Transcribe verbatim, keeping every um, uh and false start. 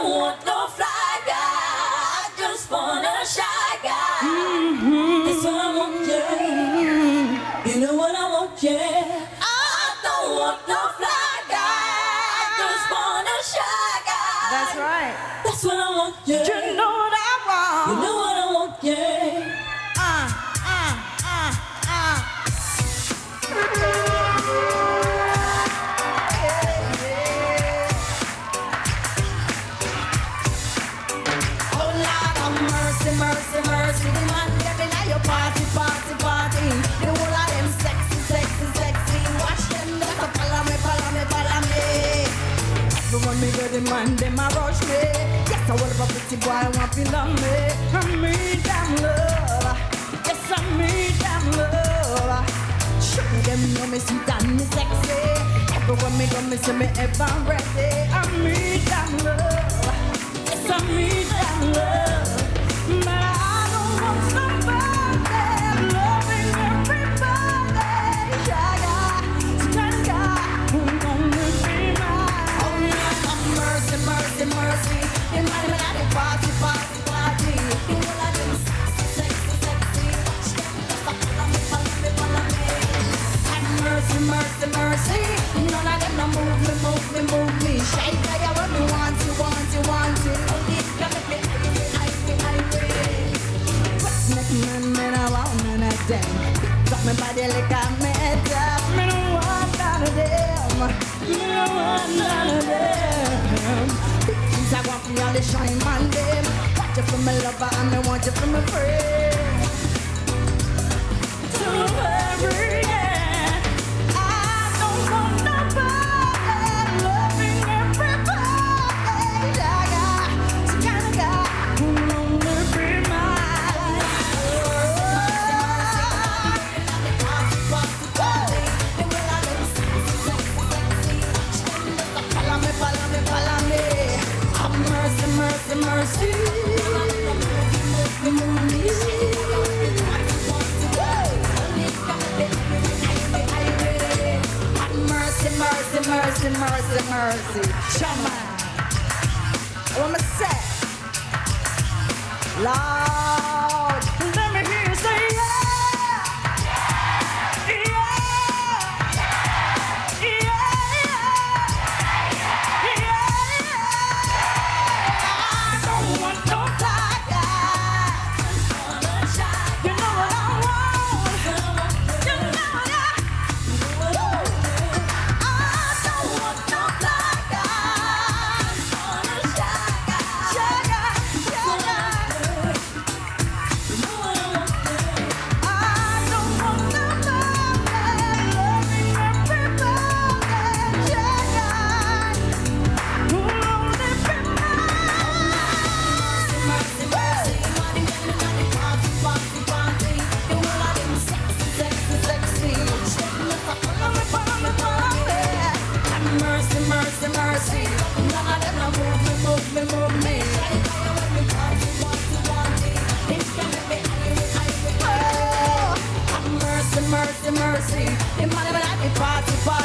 don't want no fly guy, I just want a shy guy. Mm-hmm. That's what I want, yeah. You know what I want, yeah. I don't want no fly guy, I just want a shy guy. That's right. That's what I want, yeah. You know what I want. You know what I want, yeah. Uh, uh, uh, uh. Oh Lord have mercy, mercy, mercy. The man them inna your party, party, party. The whole of them sexy, sexy, sexy. Watch them just a follow me, follow me, follow me. Everyone me go the man, them a rush me. Yes, I want a pretty boy, want to love me. I need them love. Yes, I need them love. Show them know me sweet and me sexy. Everyone me go me say me ever ready. I need them love. Yes, I need them love. But I don't want somebody loving everybody. Yeah, some kind of guy who gonna be mine. Oh Lord have mercy, mercy, mercy. The man inna the party, party, party. The whole of them sexy, sexy, sexy. Watch them just a follow me, follow me, follow me. Have mercy, mercy, mercy. None of them no move me, move me, move me. Shake like I want me, want you, want you, want you. Oh, this got me irate, irate, irate. Make me, me no want none of them. Got me body like a metal. Me no want none of them. Me no want none of them. Things I want for all the shine man them. Want you for my lover and me want you for my friend. To every end, I don't want nobody loving everybody. I got some kind of guy who only be mine. Follow me, follow me, follow me. Have mercy, mercy, mercy. Move me, move me. Have mercy, mercy, mercy, mercy, mercy. Shama, what am I say? Lord, let me hear you say yeah, yeah, yeah, yeah, yeah. I don't want no fly guy. You know what I want. You know what I. I don't want no fly guy. Shy guy, shy guy. I don't want nobody loving everybody. Shy guy, who only be mine. Mercy, mercy. Money, money, money, party, party, party. The whole of them sexy, sexy, sexy. Follow me, follow me, follow me. Have mercy, mercy, mercy. None of them no move me, move me, move me. Party, party, party. This can make me irate, irate, irate. Have mercy, mercy, mercy. The money, money, party, party.